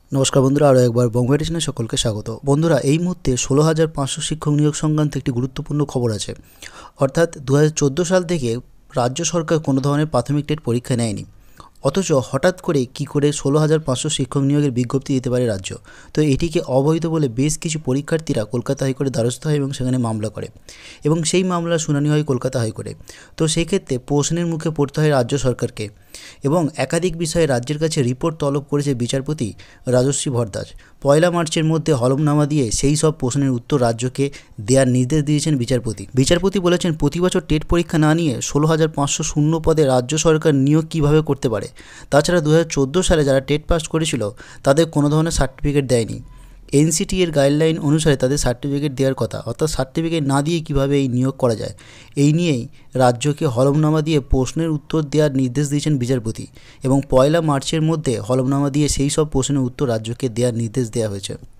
নমস্কার বন্ধুরা, আরও একবার বঙ্গমেডিসিনে সকলকে স্বাগত। বন্ধুরা, এই মুহূর্তে 16,500 শিক্ষক নিয়োগ সংক্রান্ত একটি গুরুত্বপূর্ণ খবর আছে। অর্থাৎ 2014 সাল থেকে রাজ্য সরকার কোনো ধরনের প্রাথমিক টেট পরীক্ষা নেয়নি, অথচ হঠাৎ করে কি করে 16,500 শিক্ষক নিয়োগের বিজ্ঞপ্তি দিতে পারে রাজ্য। তো এটিকে অবৈধ বলে বেশ কিছু পরীক্ষার্থীরা কলকাতা হাইকোর্টে দ্বারস্থ হয় এবং সেখানে মামলা করে, এবং সেই মামলার শুনানি হয় কলকাতা হাইকোর্টে। তো সেই ক্ষেত্রে প্রশ্নের মুখে পড়তে হয় রাজ্য সরকারকে, এবং একাধিক বিষয়ে রাজ্যের কাছে রিপোর্ট তলব করেছে বিচারপতি রাজশ্রী ভরদ্বাজ। 1 মার্চের মধ্যে হলফনামা দিয়ে সেই সব প্রশ্নের উত্তর রাজ্যকে দেওয়ার নির্দেশ দিয়েছেন বিচারপতি বলেছেন, প্রতি বছর টেট পরীক্ষা না নিয়ে 16,500 শূন্য পদে রাজ্য সরকার নিয়োগ কীভাবে করতে পারে। তাছাড়া 2014 সালে যারা টেট পাস করেছিল তাদের কোনো ধরনের সার্টিফিকেট দেয়নি। এনসিটি এর গাইডলাইন অনুসারে তাদের সার্টিফিকেট দেওয়ার কথা, অর্থাৎ সার্টিফিকেট না দিয়ে কিভাবে এই নিয়োগ করা যায়, এই নিয়েই রাজ্যকে হলফনামা দিয়ে প্রশ্নের উত্তর দেওয়ার নির্দেশ দিয়েছেন বিচারপতি, এবং 1 মার্চের মধ্যে হলফনামা দিয়ে সেই সব প্রশ্নের উত্তর রাজ্যকে দেওয়ার নির্দেশ দেওয়া হয়েছে।